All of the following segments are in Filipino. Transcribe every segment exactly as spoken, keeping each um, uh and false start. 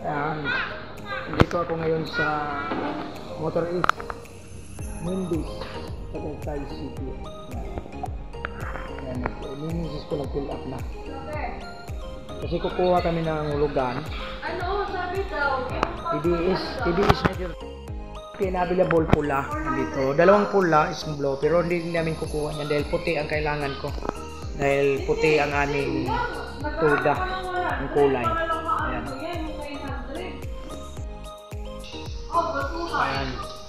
Ayan. Dito ako ngayon sa Motor East Mendes sa Tagaytay City. Ayan. Ninisis ko nag-pull up na. Kasi kukuha kami ng hulugan. Ano? Sabi daw. T D S. T D S na dito. Available pula dito. Dalawang pula is blue pero hindi namin kukuha niyan dahil puti ang kailangan ko. Dahil puti ang aming tuda, ang kulay. Ayan. Ayan.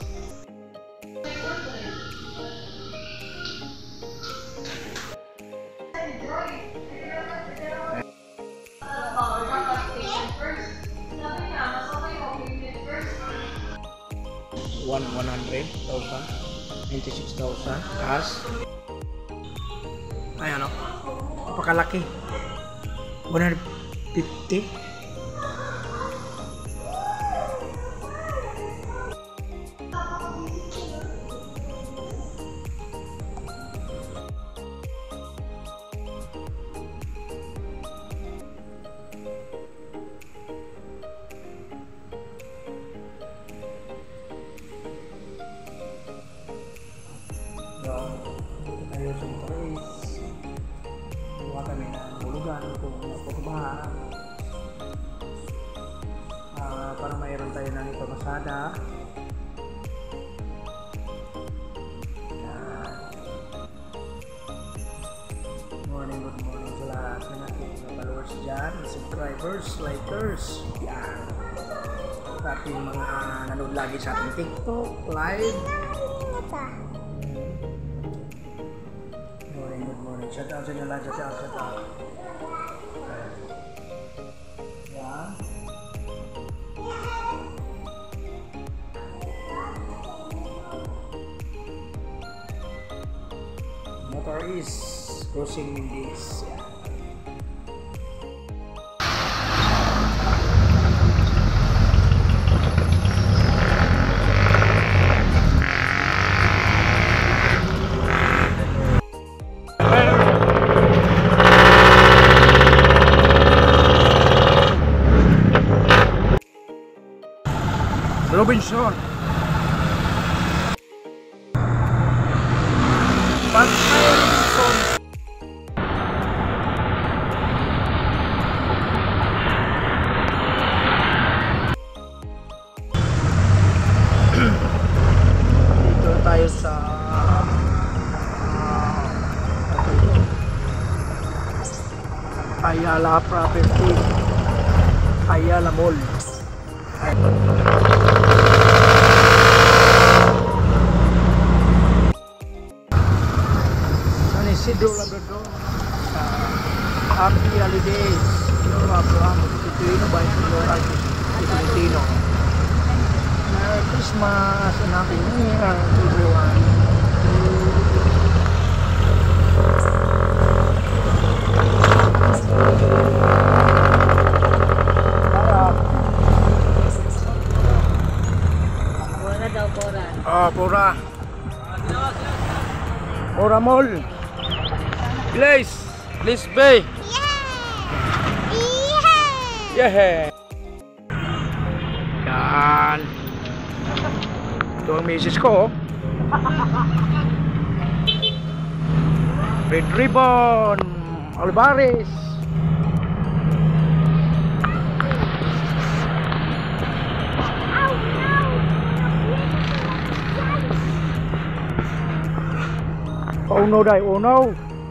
one hundred thousand, ninety-six thousand cash. Ayan o, napakalaki. one hundred fifty. Tayo sa Motor East. Kuha kami ng hulugan kung napukubahan. Uh, para mayroon tayo ng ito masada. Uh, morning, good morning sa lahat ng ating followers dyan, subscribers, likers. Yan. Sa ating mga nanood lagi sa ating TikTok, live. Shout out sa inyo lahat, shout out, shout out. Yan. Motor East Crossing Mendes. Yan. Robinson Robinson dito tayo sa uh, Ayala Property, Ayala Mall. San Isidro Labrador, uh, happy holidays. Abraham Pilipino by Flora Pilipino. Merry Christmas and Happy New Year everyone. Oh, Pura. Pura Mall. Place. Place Bay. Yeah. Yeah. Yan. Ito ang misis ko. Red Ribbon. Alvarez. Oh no, dai, oh no.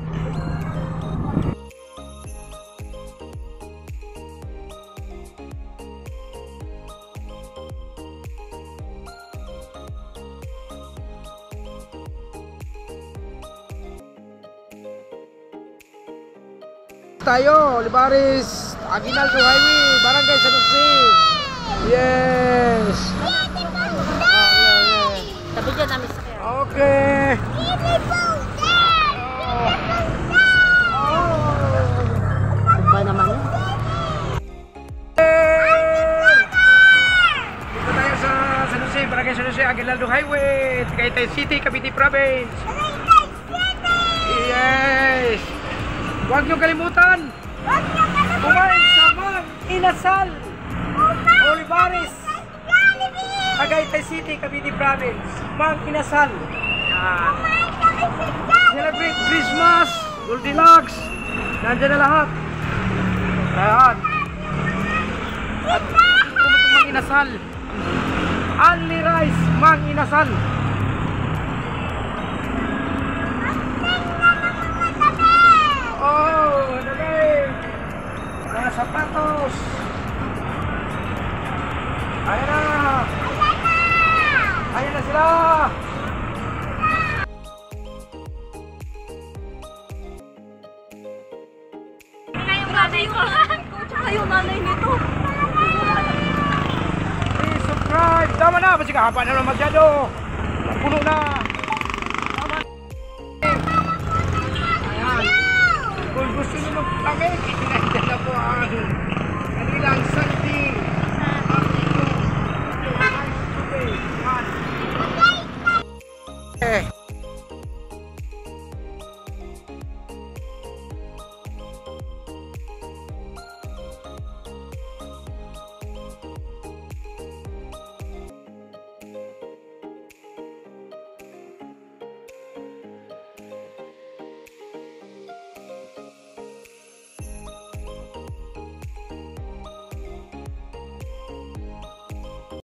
Tayo, Olivares, Aguinaldo Highway, Barangay San Jose. Yes. Tapi dyan namin sa okay. ba naman yun? Dito tayo sa San Jose, Barangay San Jose, Aguinaldo Highway, Tagaytay City, Cavite Province. Yes. Huwag niyong kalimutan. Kumain sa Mang Inasal. Paris, Tagaytay City, Cavite Province, Mang Inasal. Yan. Celebrate Christmas, Goldilocks, nandiyan na lahat. Ayan. At pumunta Mang Inasal. Only rice, Mang Inasal. Oh, dali. Mga sapatos. Ayan na. Ayan na sila. Grabe yung nanay ko, tsaka yung nanay nito. Please subscribe. Tama na. Kasi kahaba na naman masyado. Puno na. Tama na. Ayan. Kung gusto nyo magpamig, nandiyan na po ang